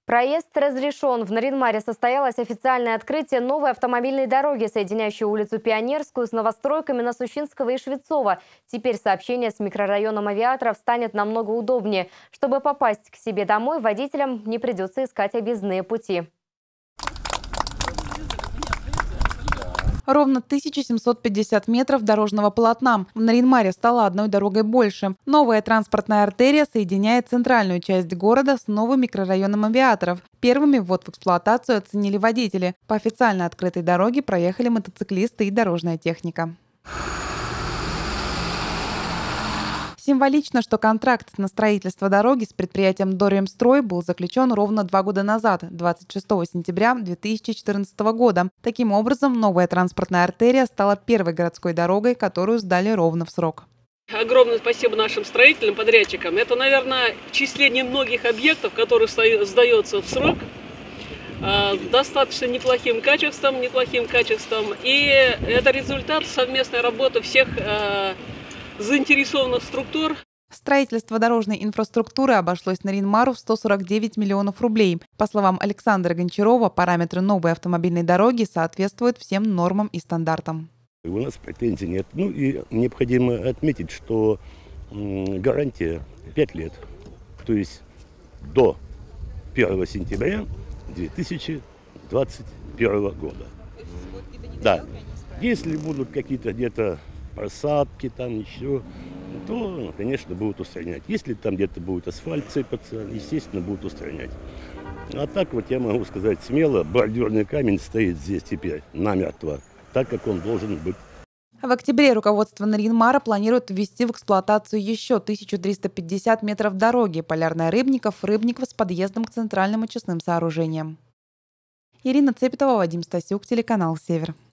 Проезд разрешен. В Нарьян-Маре состоялось официальное открытие новой автомобильной дороги, соединяющей улицу Пионерскую с новостройками на Сущинского и Швецова. Теперь сообщение с микрорайоном Авиаторов станет намного удобнее. Чтобы попасть к себе домой, водителям не придется искать объездные пути. Ровно 1750 метров дорожного полотна. В Нарьян-Маре стала одной дорогой больше. Новая транспортная артерия соединяет центральную часть города с новым микрорайоном Авиаторов. Первыми ввод в эксплуатацию оценили водители. По официально открытой дороге проехали мотоциклисты и дорожная техника. Символично, что контракт на строительство дороги с предприятием «Доремстрой» был заключен ровно 2 года назад, 26 сентября 2014 года. Таким образом, новая транспортная артерия стала первой городской дорогой, которую сдали ровно в срок. Огромное спасибо нашим строительным подрядчикам. Это, наверное, в числе немногих объектов, которые сдается в срок, достаточно неплохим качеством. И это результат совместной работы всех заинтересованных структур. Строительство дорожной инфраструктуры обошлось Нарьян-Мару в 149 миллионов рублей. По словам Александра Гончарова, параметры новой автомобильной дороги соответствуют всем нормам и стандартам. У нас претензий нет. И необходимо отметить, что гарантия 5 лет, то есть до 1 сентября 2021 года. Да, если будут какие-то где-то просадки, там еще, то, конечно, будут устранять. Если там где-то будет асфальт сыпаться, естественно, будут устранять. А так вот я могу сказать смело, бордюрный камень стоит здесь теперь намертво, так как он должен быть. В октябре руководство Нарьян-Мара планирует ввести в эксплуатацию еще 1350 метров дороги Полярная Рыбников с подъездом к центральным очистным сооружениям. Ирина Цепетова, Вадим Стасюк, телеканал «Север».